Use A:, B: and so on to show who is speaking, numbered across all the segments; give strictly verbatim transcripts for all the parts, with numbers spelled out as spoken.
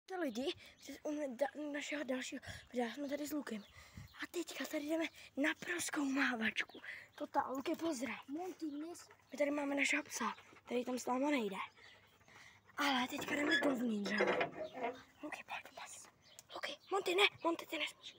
A: Čtěte lidi, u našeho dalšího videa jsme tady s Lukem. A teďka tady jdeme na prozkoumávačku. Totál, Luky, pozdrav. My tady máme našeho psa, který tam s náma nejde. Ale teďka jdeme dovnitř. Luky, pojď, pojď. Luky, Monty, ne, Monty, ty nesmíš.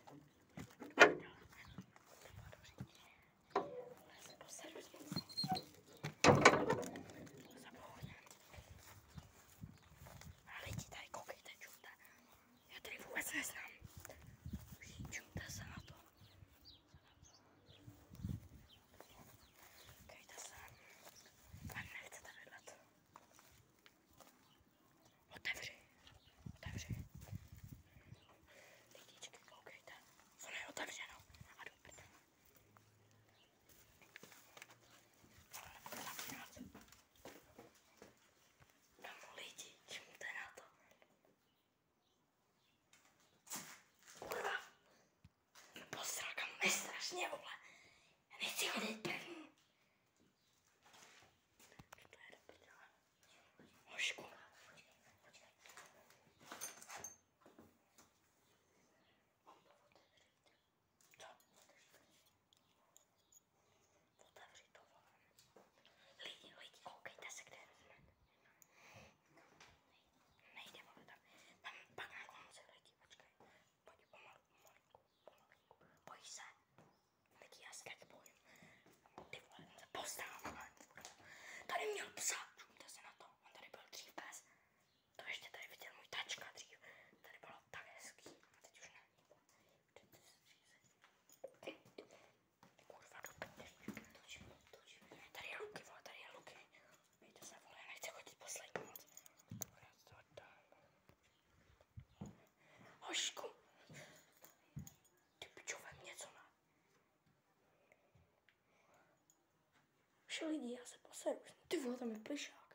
A: Neznám. Čumte se na to. Kejte se. A nechcete vylet. Otevři. Otevři. Lidičky, koukejte. Ono je otevřeno. A jdu prdel. Domů lidi, čumte na to. Strašně, vole. Já nechci chodit první. Co to je do prdele? Hošku. Co? Otevři to, vole. Lidi, lidi, koukejte se, kde jsme. Nejde, vole, tam. Tam pak na konci, lidi, počkej. Pojď pomalu, pomalinku, pomalinku. Bojíš se? Já se taky bojím. Ty vole, on se pozdává. Tady měl psa. Čumte se na to. On tady byl dřív pes. To ještě tady viděl můj tačka dřív. Tady bylo tak hezký. A teď už není. Kurva, do prdešťu. Tady je Luky, vole, tady je Luky. Víte se, vole, já nechci chodit poslední moc. Hošku. Ty pičo, ve mně co má. Lidi, já se poseru. Ty vole, tam je plišák.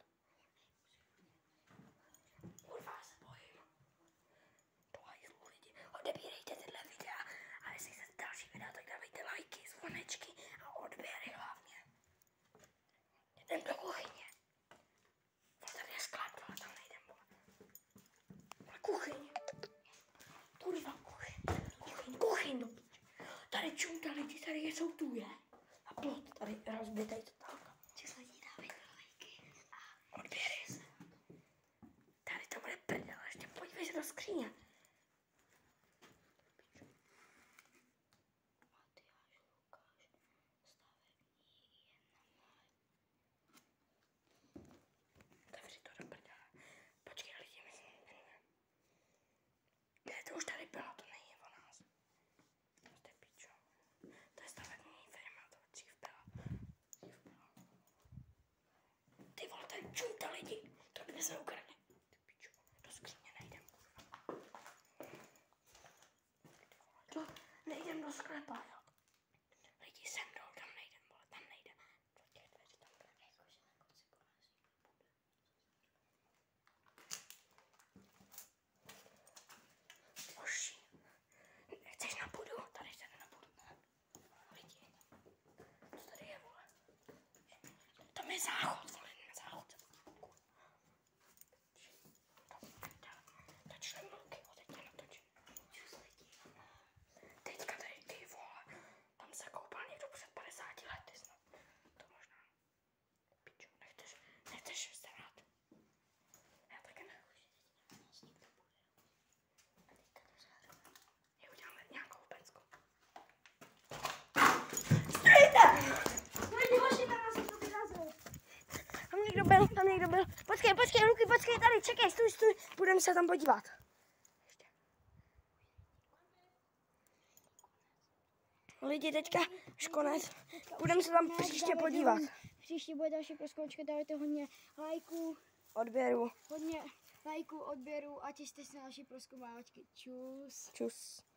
A: Kurva, já se bojím. To hajzlu, lidi. Odebírejte tyhle videa. A jestli chcete další videa, tak dávejte lajky, zvonečky a odběry hlavně. Jdem do kuchyně. Vole, tady je sklad, vole, tam nejdem, vole. Vole, kuchyň. Kurva, kuchyň. Kuchyň, kuchyň, do piče. Tady čumta, lidi, tady jsou tu, je. A plot, tady rozbitej totálka. Čes lidi, dávejte lajky a odběry se. Tady to bude prdel, ještě podívej se do skříně. Matyáš, Lukáš, stavební jedna. Otevři to do prdele. Počkej lidi, my jsme jmenujeme. Ne, to už tady bylo, to není o nás. To je pičo. To je stavební firma, to dřív byla. Dřív byla. Ty vole, tady čumta lidi. To by se ukradli. Ty pičo, do skříně nejdem, kurva. To nejdem do sklepa, jo. Lidi, sem dolů, tam nejdem, vole, tam nejdem. Do těch dveří tam bude. Jakože na konci bude. Oši. Chceš na budu? Tady se jde na budu. Lidi. Co tady je, vole? Tam je záchod, vole, na záchod se podívám. Toč Luky, teď tě natočím. Teďka tady, ty vole, tam se koupal někdo před padesáti lety snad. To možná. Pičo, nechceš, nechceš se rád. Já taky ne. Je, uděláme nějakou pecku. Stejte! Tam někdo byl, tam někdo byl. Počkej, počkej, Luky, počkej, tady, čekej, stůj, stůj. Budeme se tam podívat. Ještě. Lidi, teďka už konec. Budeme se tam příště podívat.
B: Příště bude další prozkoumačka, dávajte hodně lajků.
A: Odběru.
B: Hodně lajků, odběru a těšte se na další prozkoumávačky. Čus.
A: Čus.